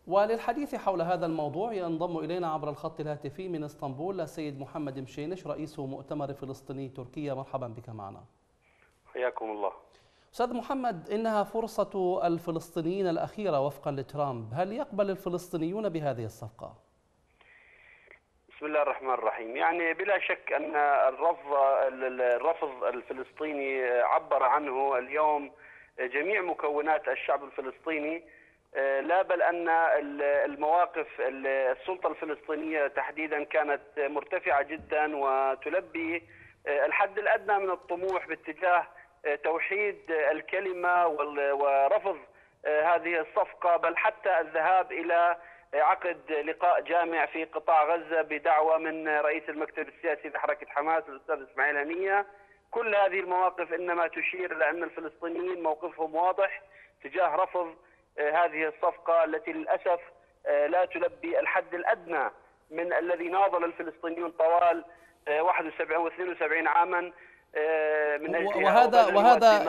وللحديث حول هذا الموضوع ينضم إلينا عبر الخط الهاتفي من اسطنبول السيد محمد مشينش رئيس مؤتمر فلسطيني تركيا. مرحبا بك معنا. حياكم الله. أستاذ محمد، إنها فرصة الفلسطينيين الأخيرة وفقا لترامب، هل يقبل الفلسطينيون بهذه الصفقة؟ بسم الله الرحمن الرحيم. يعني بلا شك أن الرفض الفلسطيني عبر عنه اليوم جميع مكونات الشعب الفلسطيني، لا بل أن المواقف السلطة الفلسطينية تحديدا كانت مرتفعة جدا وتلبي الحد الأدنى من الطموح باتجاه توحيد الكلمة ورفض هذه الصفقة، بل حتى الذهاب إلى عقد لقاء جامع في قطاع غزة بدعوة من رئيس المكتب السياسي لحركة حماس الأستاذ إسماعيل هنية. كل هذه المواقف إنما تشير إلى أن الفلسطينيين موقفهم واضح تجاه رفض هذه الصفقة التي للأسف لا تلبي الحد الأدنى من الذي ناضل الفلسطينيون طوال 71 و 72 عاما من أجل وهذا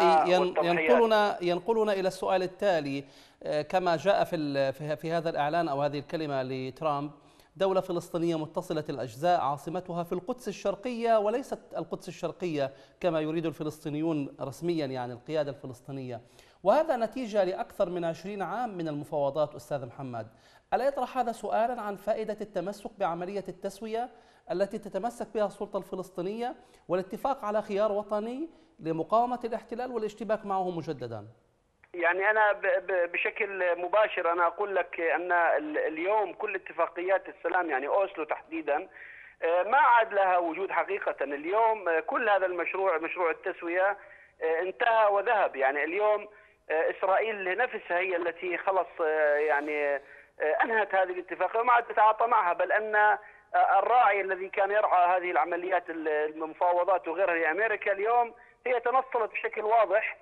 ينقلنا إلى السؤال التالي. كما جاء في هذا الإعلان أو هذه الكلمة لترامب، دولة فلسطينية متصلة الأجزاء عاصمتها في القدس الشرقية وليست القدس الشرقية كما يريد الفلسطينيون رسميا، يعني القيادة الفلسطينية، وهذا نتيجة لأكثر من 20 عام من المفاوضات. أستاذ محمد، ألا يطرح هذا سؤالا عن فائدة التمسك بعملية التسوية التي تتمسك بها السلطة الفلسطينية والاتفاق على خيار وطني لمقاومة الاحتلال والاشتباك معه مجددا؟ يعني أنا بشكل مباشر أنا أقول لك أن اليوم كل اتفاقيات السلام، يعني أوسلو تحديدا، ما عاد لها وجود حقيقة. اليوم كل هذا مشروع التسوية انتهى وذهب. يعني اليوم إسرائيل نفسها هي التي خلص يعني أنهت هذه الاتفاقية وما عاد تتعاطى معها، بل أن الراعي الذي كان يرعى هذه العمليات المفاوضات وغيرها لأمريكا اليوم هي تنصلت بشكل واضح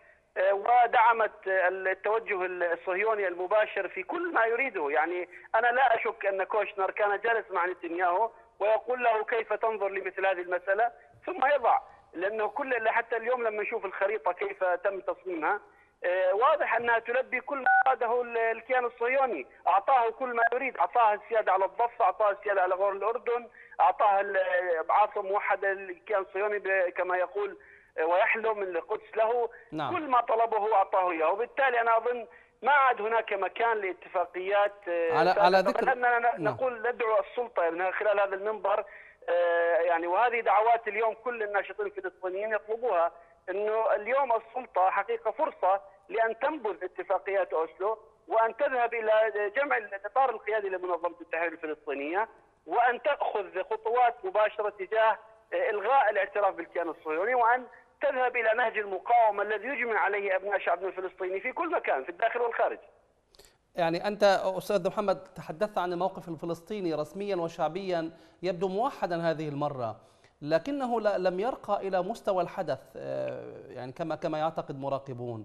ودعمت التوجه الصهيوني المباشر في كل ما يريده. يعني أنا لا أشك أن كوشنر كان جالس مع نتنياهو ويقول له كيف تنظر لمثل هذه المسألة ثم يضع، لأنه حتى اليوم لما نشوف الخريطة كيف تم تصميمها واضح أنها تلبي كل ما أراده الكيان الصهيوني. أعطاه كل ما يريد، أعطاه السيادة على الضفة، أعطاه السيادة على غور الأردن، أعطاه عاصمة موحدة للكيان الصهيوني كما يقول ويحلم القدس له. نعم. كل ما طلبه أعطاه إياه، وبالتالي أنا أظن ما عاد هناك مكان لاتفاقيات على ذكر أننا نقول ندعو السلطة من خلال هذا المنبر يعني، وهذه دعوات اليوم كل الناشطين الفلسطينيين يطلبوها، انه اليوم السلطه حقيقه فرصه لان تنبذ اتفاقيات اوسلو وان تذهب الى جمع الاطار القيادي لمنظمه التحرير الفلسطينيه، وان تاخذ خطوات مباشره تجاه الغاء الاعتراف بالكيان الصهيوني، وان تذهب الى نهج المقاومه الذي يجمع عليه ابناء شعبنا الفلسطيني في كل مكان في الداخل والخارج. يعني أنت أستاذ محمد تحدثت عن الموقف الفلسطيني رسميا وشعبيا يبدو موحدا هذه المرة، لكنه لم يرقى إلى مستوى الحدث يعني كما يعتقد مراقبون.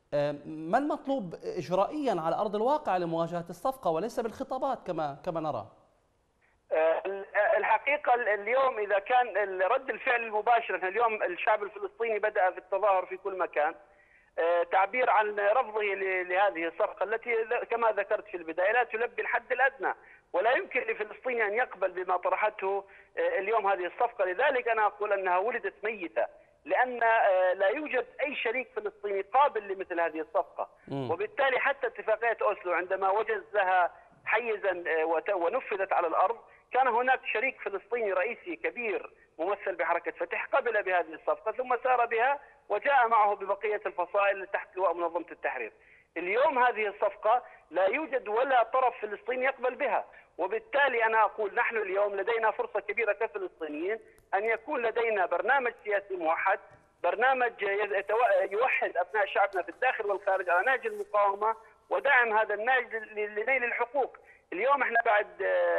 ما المطلوب إجرائيا على أرض الواقع لمواجهة الصفقة وليس بالخطابات كما نرى؟ الحقيقة اليوم إذا كان رد الفعل المباشر، اليوم الشعب الفلسطيني بدأ في التظاهر في كل مكان تعبير عن رفضه لهذه الصفقة التي كما ذكرت في البداية لا تلبي الحد الأدنى، ولا يمكن لفلسطين أن يقبل بما طرحته اليوم هذه الصفقة. لذلك أنا أقول أنها ولدت ميتة، لأن لا يوجد أي شريك فلسطيني قابل لمثل هذه الصفقة. وبالتالي حتى اتفاقية أوسلو عندما وجد لها حيزا ونفذت على الأرض كان هناك شريك فلسطيني رئيسي كبير ممثل بحركة فتح قبل بهذه الصفقة ثم سار بها وجاء معه ببقية الفصائل تحت لواء منظمة التحرير. اليوم هذه الصفقة لا يوجد ولا طرف فلسطيني يقبل بها، وبالتالي أنا أقول نحن اليوم لدينا فرصة كبيرة كفلسطينيين أن يكون لدينا برنامج سياسي موحد، برنامج يوحد أبناء شعبنا في الداخل والخارج على نهج المقاومة ودعم هذا النهج لنيل الحقوق. اليوم احنا بعد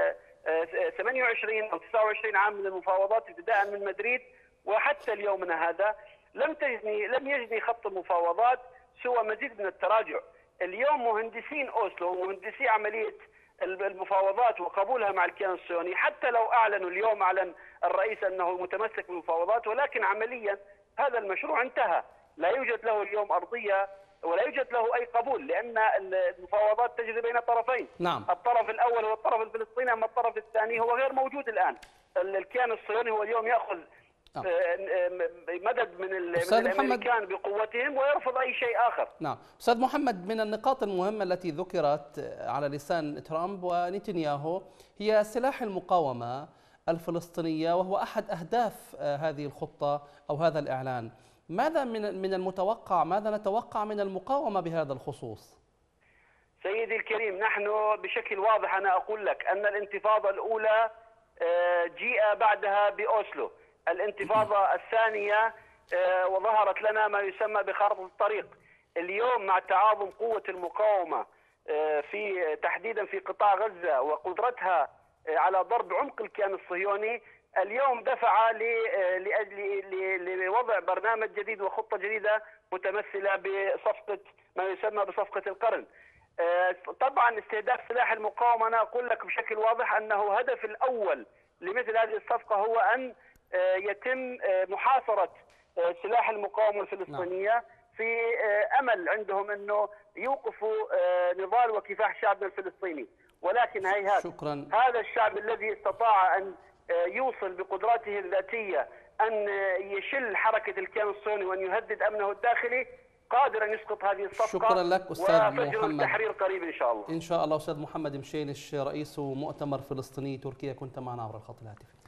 28 أو 29 عام من المفاوضات ابتداء من مدريد وحتى اليومنا هذا لم يجني خط المفاوضات سوى مزيد من التراجع. اليوم مهندسين أوسلو ومهندسي عملية المفاوضات وقبولها مع الكيان الصهيوني حتى لو أعلنوا اليوم، أعلن الرئيس أنه متمسك بالمفاوضات، ولكن عمليا هذا المشروع انتهى، لا يوجد له اليوم أرضية ولا يوجد له أي قبول، لأن المفاوضات تجري بين طرفين. نعم. الطرف الأول هو الطرف الفلسطيني، أما الطرف الثاني هو غير موجود الآن. الكيان الصهيوني هو اليوم يأخذ مدد من الأمريكان بقوتهم ويرفض أي شيء آخر. نعم أستاذ محمد، من النقاط المهمة التي ذكرت على لسان ترامب ونتنياهو هي سلاح المقاومة الفلسطينية، وهو أحد أهداف هذه الخطة أو هذا الإعلان. ماذا من المتوقع، ماذا نتوقع من المقاومة بهذا الخصوص؟ سيدي الكريم، نحن بشكل واضح أنا أقول لك أن الانتفاضة الأولى جيء بعدها بأوسلو، الانتفاضة الثانية وظهرت لنا ما يسمى بخارطة الطريق. اليوم مع تعاظم قوة المقاومة في تحديدا في قطاع غزة وقدرتها على ضرب عمق الكيان الصهيوني، اليوم دفع لوضع برنامج جديد وخطة جديدة متمثلة بصفقة ما يسمى بصفقة القرن. طبعا استهداف سلاح المقاومة أنا أقول لك بشكل واضح أنه هدف الأول لمثل هذه الصفقة هو أن يتم محاصرة سلاح المقاومة الفلسطينية في أمل عندهم أنه يوقفوا نضال وكفاح شعبنا الفلسطيني. ولكن هيهات، هذا الشعب الذي استطاع أن يوصل بقدراته الذاتية أن يشل حركة الكيان الصهيوني وأن يهدد أمنه الداخلي قادر أن يسقط هذه الصفقة. شكرا لك أستاذ وفجر محمد. التحرير قريب إن شاء الله. إن شاء الله. أستاذ محمد مشينش، رئيس مؤتمر فلسطيني تركيا، كنت معنا عبر الخط الهاتفي.